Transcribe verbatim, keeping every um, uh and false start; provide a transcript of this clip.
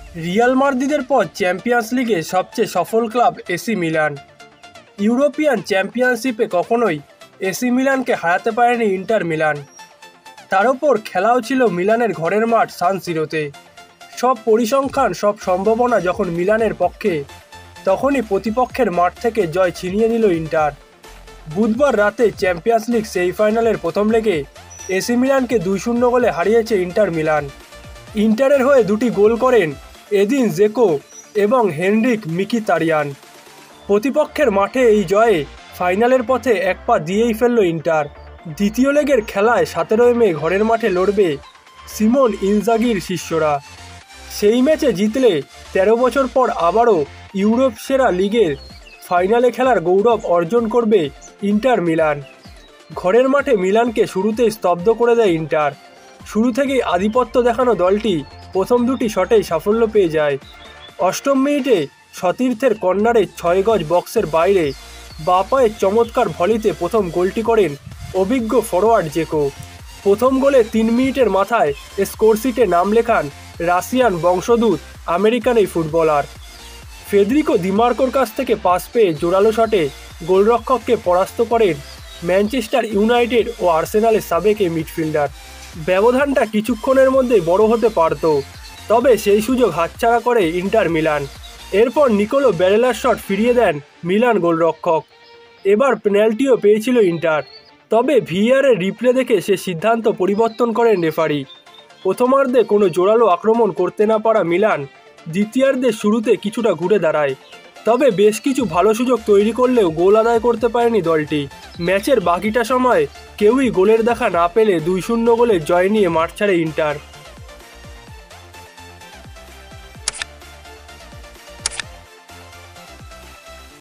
Real মাদ্রিদের পর champions লিগে সবচেয়ে সফল ক্লাব এসি মিলান। ইউরোপিয়ান চ্যাম্পিয়নশিপে কখনোই এসি মিলানকে হারাতে পারেনি ইন্টার মিলান। তার ওপর খেলাও ছিল মিলানের ঘরের মাঠ সান সিরোতে। সব পরিসংখ্যান, সব সম্ভাবনা যখন মিলানের পক্ষে, তখনই প্রতিপক্ষের মাঠ থেকে জয় ছিনিয়ে নিল ইন্টার। বুধবার রাতে চ্যাম্পিয়ন্স লিগ সেমিফাইনালের প্রথম লেগে এসি মিলানকে দুই শূন্য গোলে হারিয়েছে ইন্টার মিলান। ইন্টারের হয়ে দুটি গোল করেন এদিন জেকো এবং হেনরিক মিকিতারিয়ান। প্রতিপক্ষের মাঠে এই জয়ে ফাইনালের পথে এক পা দিয়েই ফেলল ইন্টার। দ্বিতীয় লেগের খেলায় সতেরোই মে ঘরের মাঠে লড়বে সিমন ইনজাগির শিষ্যরা। সেই ম্যাচে জিতলে তেরো বছর পর আবারও ইউরোপ সেরা লিগের ফাইনালে খেলার গৌরব অর্জন করবে ইন্টার মিলান। ঘরের মাঠে মিলানকে শুরুতেই স্তব্ধ করে দেয় ইন্টার। শুরু থেকেই আধিপত্য দেখানো দলটি প্রথম দুটি শটেই সাফল্য পেয়ে যায়। অষ্টম মিনিটে সতীর্থের কর্নারে ছয় গজ বক্সের বাইরে বাঁ পায়ের চমৎকার ভলিতে প্রথম গোলটি করেন অভিজ্ঞ ফরোয়ার্ড জেকো। প্রথম গোলে তিন মিনিটের মাথায় স্কোরশিটে নাম লেখান রাশিয়ান বংশোদ্ভূত আমেরিকান এই ফুটবলার। ফেদেরিকো দিমার্কোর কাছ থেকে পাস পেয়ে জোরালো শটে গোলরক্ষককে পরাস্ত করেন ম্যানচেস্টার ইউনাইটেড ও আর্সেনালের সাবেক এই মিডফিল্ডার। ব্যবধানটা কিছুক্ষণের মধ্যেই বড় হতে পারত, তবে সেই সুযোগ হাতছাড়া করে ইন্টার মিলান। এরপর নিকোলো ব্যারেলার শট ফিরিয়ে দেন মিলান গোলরক্ষক। এবার পেনাল্টিও পেয়েছিল ইন্টার, তবে ভিআরের রিপ্লে দেখে সে সিদ্ধান্ত পরিবর্তন করেন রেফারি। প্রথমার্ধে কোনো জোরালো আক্রমণ করতে না পারা মিলান দ্বিতীয়ার্ধের শুরুতে কিছুটা ঘুরে দাঁড়ায়, তবে বেশ কিছু ভালো সুযোগ তৈরি করলেও গোল আদায় করতে পারেনি দলটি। ম্যাচের বাকিটা সময় কেউই গোলের দেখা না পেলে দুই শূন্য গোলে জয় নিয়ে মাঠ ছাড়ে ইন্টার।